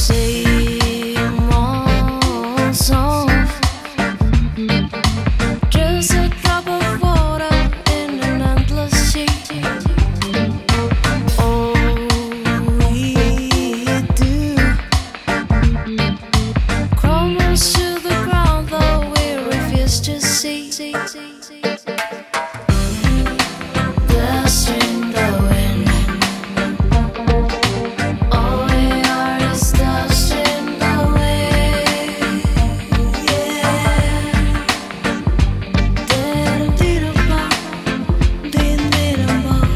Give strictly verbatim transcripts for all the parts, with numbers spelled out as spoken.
same old song, just a drop of water in an endless sea. All we do crumbles to the ground, though we refuse to see. Dust in the wind, all we are is dust in the wind. Yeah. Dee-dum-dee-dum-bum, dee-dum-dee-dum-bum.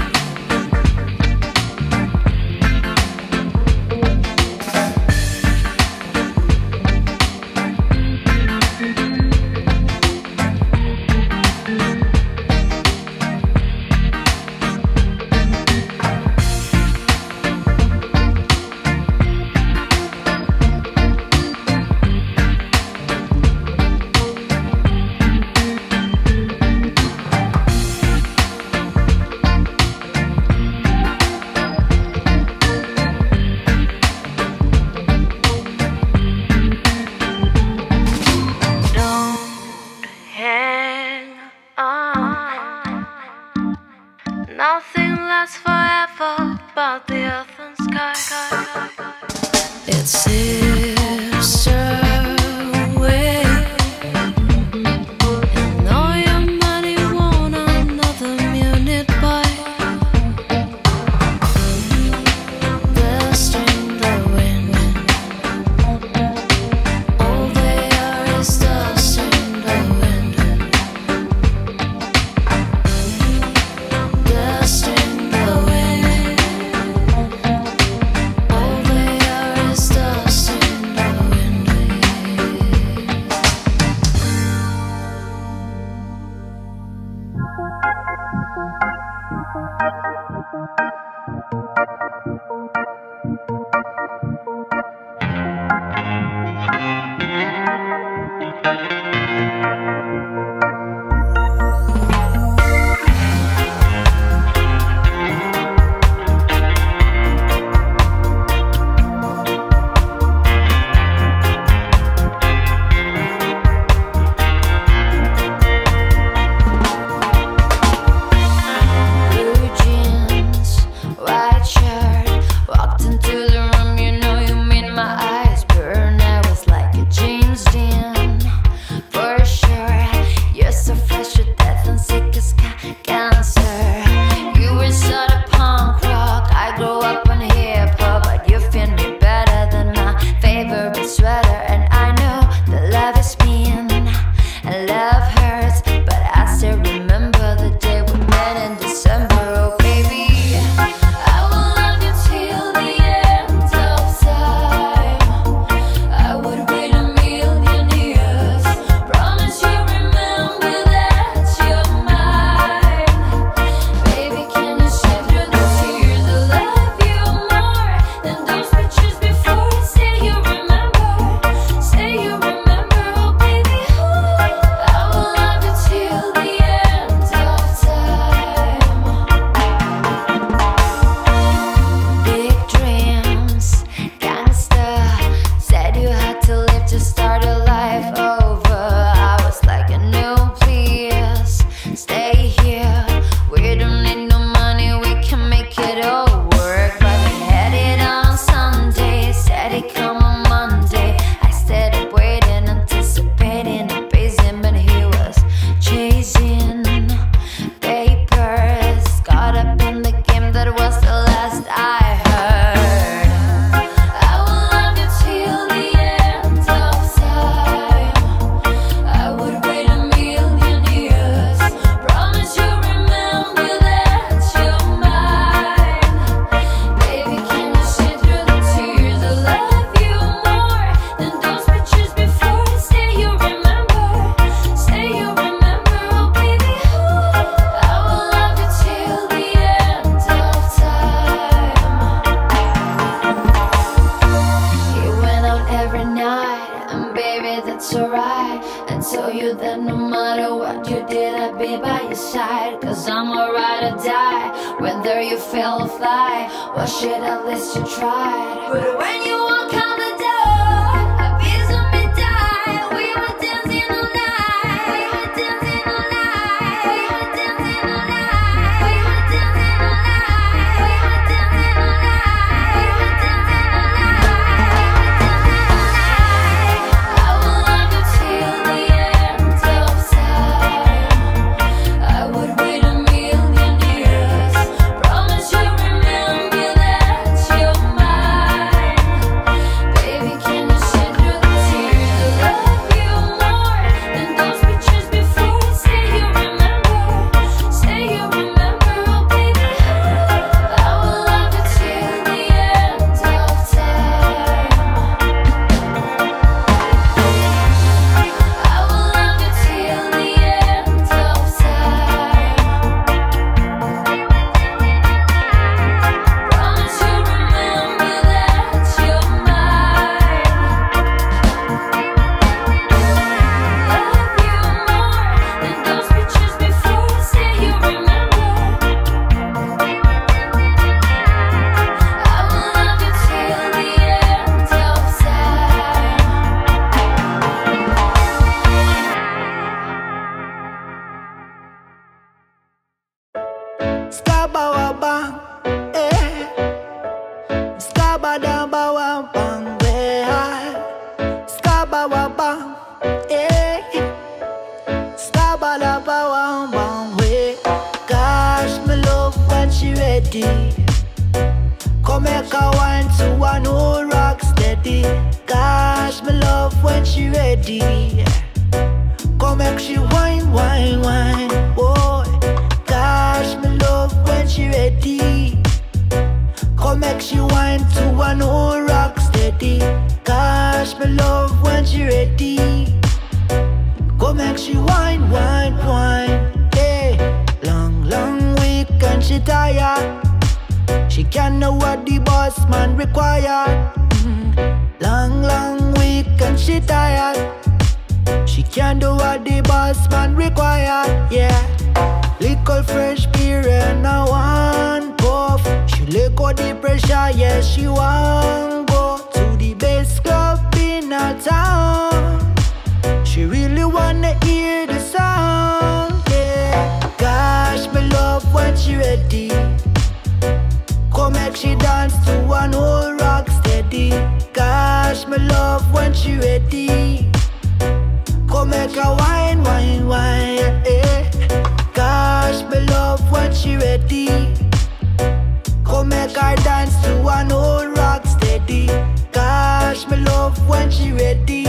Nothing lasts forever but the earth and sky. It sifts away, and all your money won't another minute by. Dust in the wind, all they are is dust in the wind. Dust in the wind, all they are is dust in the wind. Blue jeans, white shirt, walked into the room, you know you made my eyes burn. I was like a James Dean, for sure. You're so fresh with death and sick as ca- cancer. You were sort of punk rock, I grew up on hip hop, but you fit me better than my favorite sweater. And I know that love is mean and love hurts, but I still remember the day we met in December. Oh baby, I will love you till the end of time. I would wait a million years, promise you remember that you're mine. Baby, can you see through the tears? I love you more than those pictures before. Say you remember, say you remember. Oh baby, I will love you till the end of time. Big dreams, gangsta, said you had to live to start a life over. I was like, no please, stay here. We don't need no money, we can make it all work. But we had it on Sunday, said it come on Monday. I stayed up waiting, anticipating and pacing, but he was chasing papers, caught up in the game, that was the last I heard. I will love you till the end of time. I would wait a million years, promise you remember that you're mine. Baby, can you see through the tears? I love you more than those pictures before. Say you remember, say you remember. Oh baby, I will love you till the end of time. He went out every night, and baby, that's alright. I told you that no matter what you did, I'd be by your side. Cause I'm a ride or die, whether you fail or fly, or shit, at least you tried. But when you walk out ba wa bang way. Ska ba wa bang, eh. Ska ba la ba wa bang way. Gosh, me love when she ready. Come make a wine to one who rock steady. Gosh, me love when she ready. Come make she wine, wine, wine. Boy, gosh, me love when she ready. Come make she wine to one who rock steady. Gosh, me love when she ready. Come make she wine, wine, wine. Hey, long, long week and she tired. She can't know what the boss man require. Mm. Long, long week and she tired. She can't do what the boss man require. Yeah, little fresh beer and a one puff. She lick out the pressure, yeah, she want go to the best club in a town. She really wanna hear the sound. Yeah, gosh, me love when she ready. Come make she dance to one whole rock steady. Gosh, me love when she ready. Come make her wine, wine, wine, eh. Gosh, me love when she ready. Come make her dance to one whole rock steady. Gosh, me love when she ready.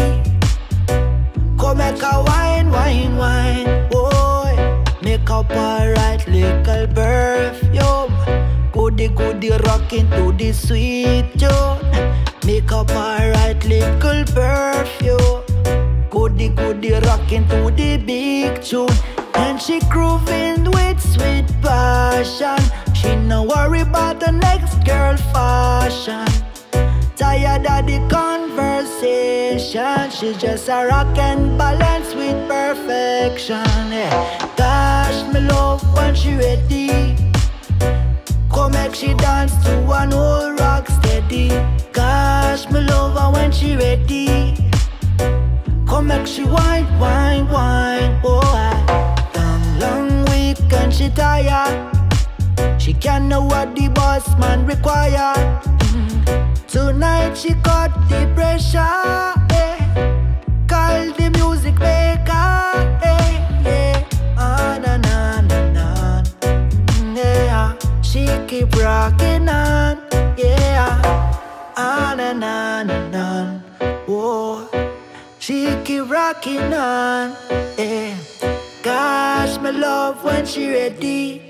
Come make her wine, wine, wine, boy. Make up alright little perfume. Goody goody rockin' to the sweet tune. Make up alright little perfume. Goody goody rockin' to the big tune. And she grooving with sweet passion. She no worry about the next girl fashion. Tired of the conversation. She just a rock and balance with perfection. Yeah. Gosh, me love when she ready. Come make she dance to one whole rock steady. Gosh, me love her when she ready. Come make she wine, wine, wine. Oh, I long, long week and she tired. She can't know what the boss man require. Mm. Tonight she cut the pressure. Eh. Call the music maker. Eh. Yeah. Ah, na, na, na, na. Mm, yeah. She keep rocking on. Yeah. Ah, na, na, na, na. Oh. She keep rocking on, yeah. Gosh, me love when she ready.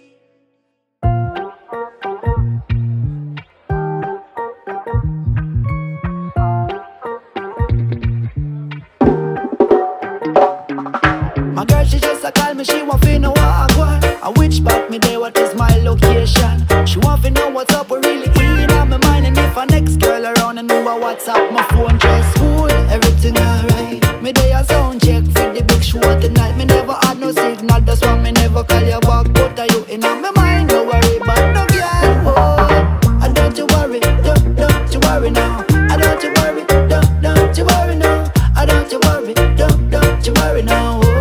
My girl, she just a call me, she want to know what I want. A which part me there, what is my location? She want to know what's up, we really in on my mind. And if a next girl around and know what's up, my phone just cool, everything alright. Me there a sound check for the big show tonight. Me never had no signal, that's why me never call you back. But are you in on my mind, don't worry about no girl, oh. And don't you worry, don't, don't you worry now. I don't you worry, don't, don't you worry now. I don't you worry, don't, don't you worry now, oh.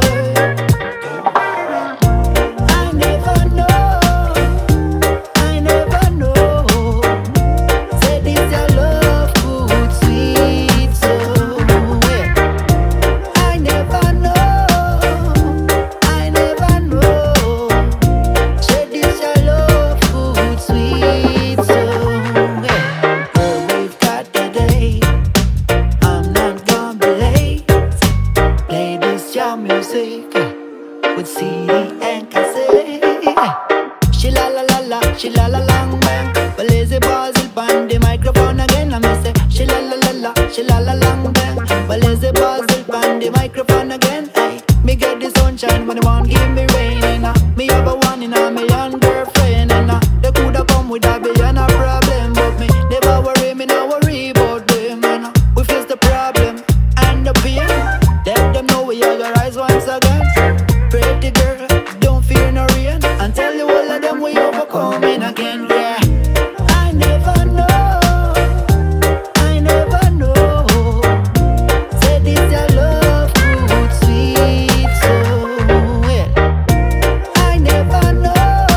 She la la lang bang, but lazy Basil pan the microphone again. I me say she la la la la, she la la lang bang, but lazy Basil pan the microphone again. Ay, me get the sunshine when they want give me rain. And uh, me have a one in a million girlfriend. And uh, they coulda come with a billion a problem, but me never worry, me no worry about them. And uh, we face the problem and the pain. Let them know we are gonna rise once again. Pretty girl, don't fear no rain, and tell you all of them we overcoming again. Yeah, I never know, I never know. Say this your love good sweet so well. I never know,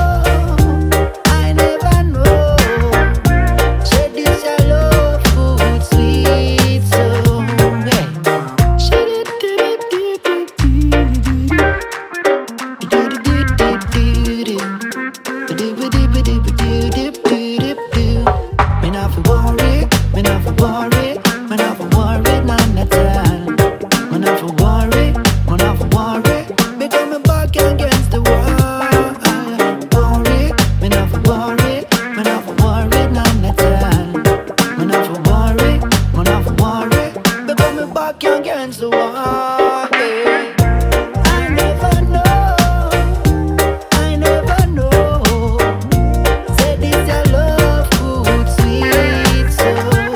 and so on. Yeah. I never know, I never know. Say this your love good, sweet so.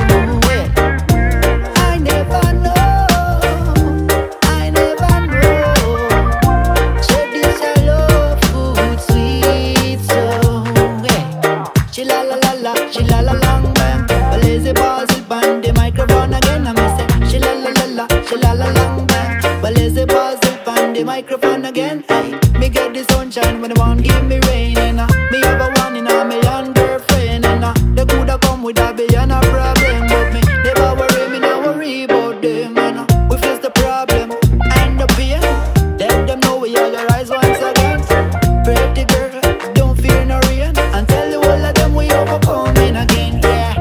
Yeah. I never know, I never know. Say this your love good, sweet so. Yeah. She la la la la, she la la long bang. But lazy balls it on the microphone again. I me say she la la la la, she la la long bang. But lazy balls it on the microphone again. Hey, me get the sunshine when the one give me rain. And uh, me have a one in a million girlfriend. And uh, they coulda come with a billion a problem, but me never worry, me no worry about them. And uh, we face the problem and the pain. Let them know we all rise once again. Pretty girl, don't fear no rain. And tell the whole of them we overcoming again. Yeah.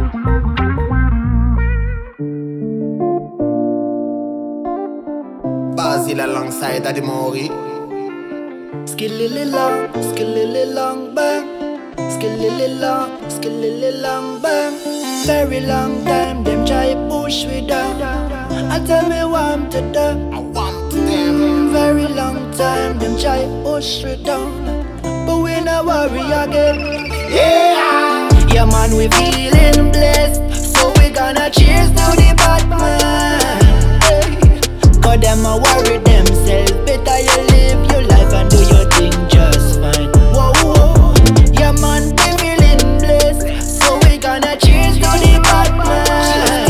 Basil alongside Adi Mori. Skillily long, skillily long bang. Skillily long, skillily long bang. Very long time them try push me down. I tell me what I'm to do. I want them. Very long time them try push me down. But we no worry again. Yeah. Yeah man, we feeling blessed, so we gonna cheers to the bad man. Hey. Cause them a worry themselves. Better you live your life and do your thing just fine. Whoa, whoa. Yeah man, we feeling blessed, so we gonna cheers to the bad man.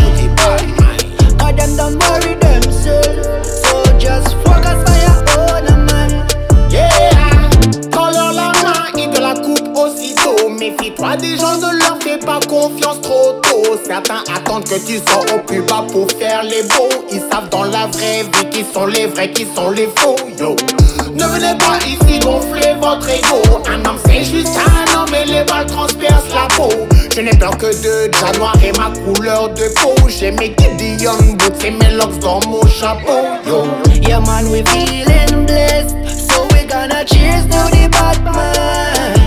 Cause them don't worry themselves, so just focus on your own mind. Yeah. Quand leur la main et de la coupe aussitôt. Méfie-toi des gens, ne leur fais pas confiance trop tôt. Certains attendent que tu sois au plus bas pour faire les beaux. Ils savent dans la vraie vie qui sont les vrais, qui sont les faux. Yo. Ne venez pas ici gonfler votre ego. Un homme c'est juste un homme et les balles transpercent la peau. Je n'ai peur que de Januar et ma couleur de peau. J'ai mes Gideon boots et mes locks dans mon chapeau. Yo. Yeah man, we feeling blessed, so we gonna cheers to the bad man.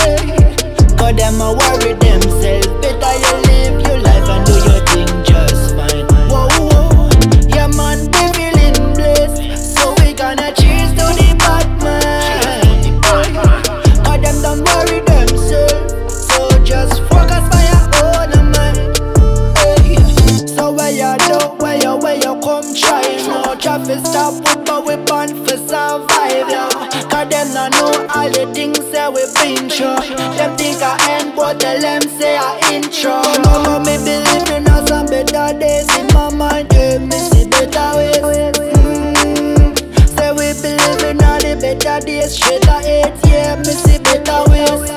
Hey. Cause them a worry themselves. Better you live your life and do your thing just fine. Whoa, whoa. Yeah man, we feeling blessed, so we gonna cheers to the bad man. Cause them don't worry themselves, so just focus on your own mind. Hey. So where you do, where you, where you come try. No traffic stop, but we born for survive, yo. Cause them not know all the things that we been through. Them think I end, but tell them say I intro. Mama, me believe in us some better days. In my mind, yeah, me see better ways. Mm. Say we believe in all the better days. Straight ahead, yeah, me see better ways.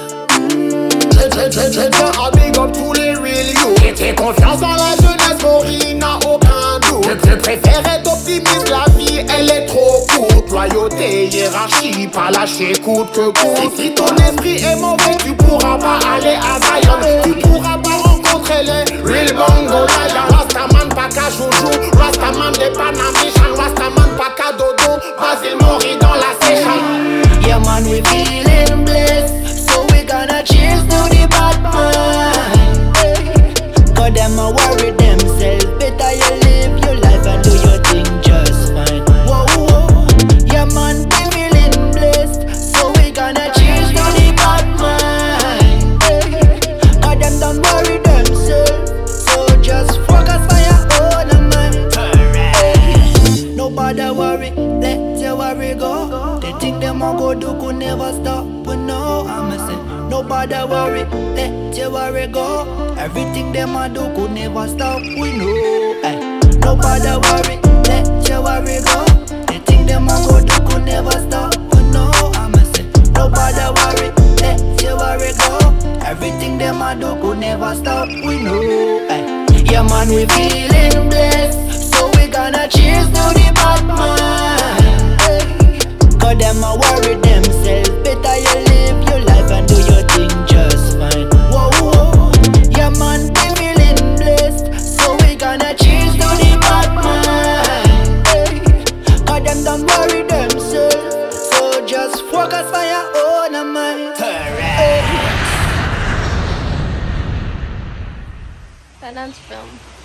Je tiens à big up tous les real you. J'ai confiance en la jeunesse, Mori n'a aucun doute. Je préfère être optimiste, la vie elle est trop courte. Loyauté, hiérarchie, pas lâcher coûte que coûte. Si ton esprit est mauvais, tu pourras pas aller à Zion. Tu pourras pas rencontrer les real bongo lions. Rastaman pas qu'à joujou, Rastaman des panamichan, Rastaman pas qu'à dodo. Basil Mori dans la session. Yeah man, we feeling blessed, so we gonna cheers to the bad man. Hey. Cause them a worry themselves. Better you live your life and do your thing just fine. Whoa, whoa. Yeah man, we feeling blessed, so we gonna cheers to the bad man. Hey. Cause them don't worry themselves, so just focus on your own mind. Hey. Nobody worry, let your worry go. They think them a go do could never stop, but no, I'ma say nobody worry, let your worry go. Everything them a do could never stop, we know. Ay. Nobody worry, let your worry go. They think them a go do could never stop, but no, I'ma say nobody worry, let your worry go. Everything them a do could never stop, we know. Ay. Yeah man, we feeling blessed, so we gonna cheers to the bad man. Hey. Cause them a worry themselves. Better you live your life and do your thing just fine. Whoa, whoa. Yeah man, we feeling blessed, so we gonna cheers to the bad man. Hey. Cause them don't worry themselves, so just focus on your own mind. Hey. That dance film.